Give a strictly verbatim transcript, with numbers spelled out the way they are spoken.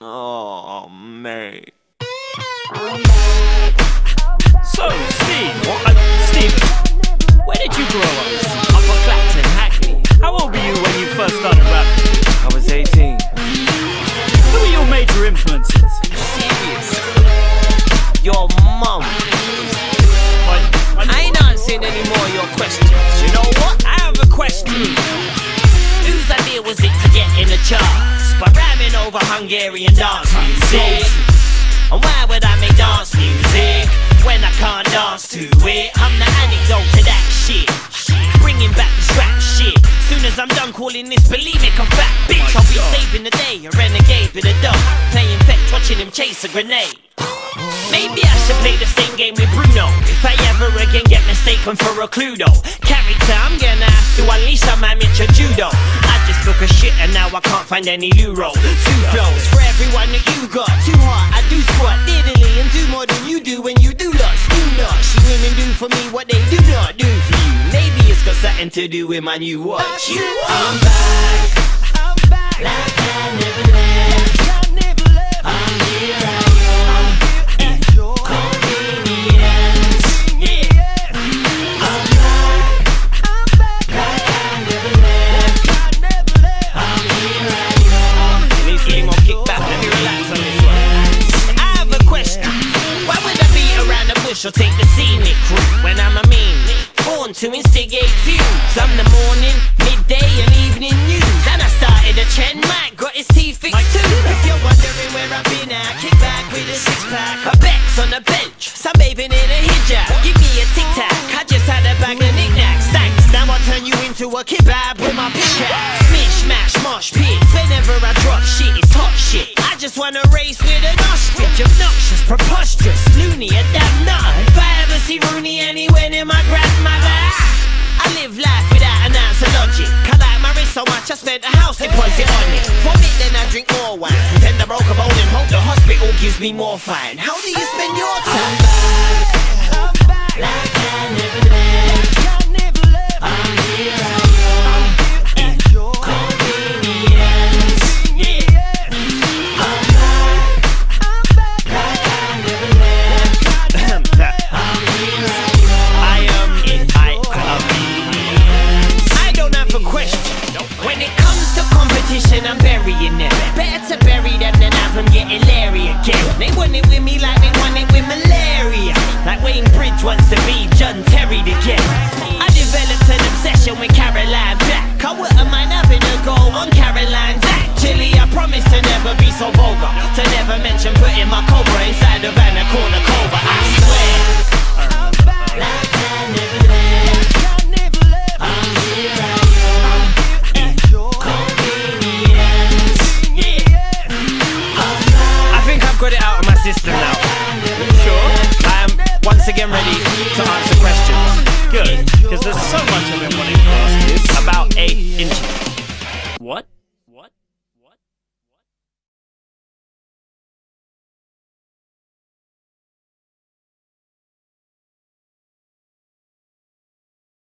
Oh, mate. So, Steve, what, uh, Stephen, where did you grow up? Upper Clapton, Hackney. How old were you when you first started rapping? I was eighteen. Who were your major influences? Are you serious? Your mum. I, I ain't answering any more of your questions. You know what? I have a question. Whose idea was it to get in the charts by rhyming over Hungarian dance music? And why would I make dance music when I can't dance to it? I'm the anecdote to that shit, bringing back the scrap shit. Soon as I'm done calling this bulimic and fat bitch, I'll be saving the day, a renegade with a dog, playing fetch, watching him chase a grenade. Maybe I should play the same game with Bruno if I ever again get mistaken for a Cluedo character. I'm gonna have to unleash some amateur judo. I just took a shit and now I can't find any euro. Two flows for everyone that you got. Too hard, I do squat diddly and do more than you do when you do lots. Do not, she women do for me what they do not do for you. Maybe it's got something to do with my new watch. You, I'm back, I'm back, like I never left. I'm here, I or take the scenic route when I'm a mean born to instigate views. I'm the morning, midday and evening news, and I started a trend. Mike got his teeth fixed too. If you're wondering where I've been at, kick back with a six pack, a Bex on the bench, some baby in a hijab. Give me a tic tac, I just had a bag of knickknacks. Thanks, now I turn you into a kebab with my pickaxe. Smish, mash, mosh pits. Whenever I drop shit, it's hot shit. I just wanna race with an ostrich, obnoxious, preposterous, loony, a damn nut. If I ever see Rooney anywhere near my grandmother, I live life without an ounce of logic. I like my wrist so much I spent a house deposit on it. Vomit, then I drink more wine. Pretend I broke a bone and hope the hospital gives me more fine. How do you spend your time? I'm back, I'm back, like I never left. I'm here, I am, at your convenience. I'm back, I'm back, like I never left. I'm here, I am, I am. I don't have a question. When it comes to competition, I'm burying them. Better to bury them than have them getting Larry again. They want it with me like they want it with malaria. Like Wayne Bridge wants to be John Terry again. I developed an obsession with Caroline Black. I wouldn't mind having a go on Caroline's. Actually, I promise to never be so vulgar, to never mention putting my cobra inside of Anna Corner Cobra. I swear.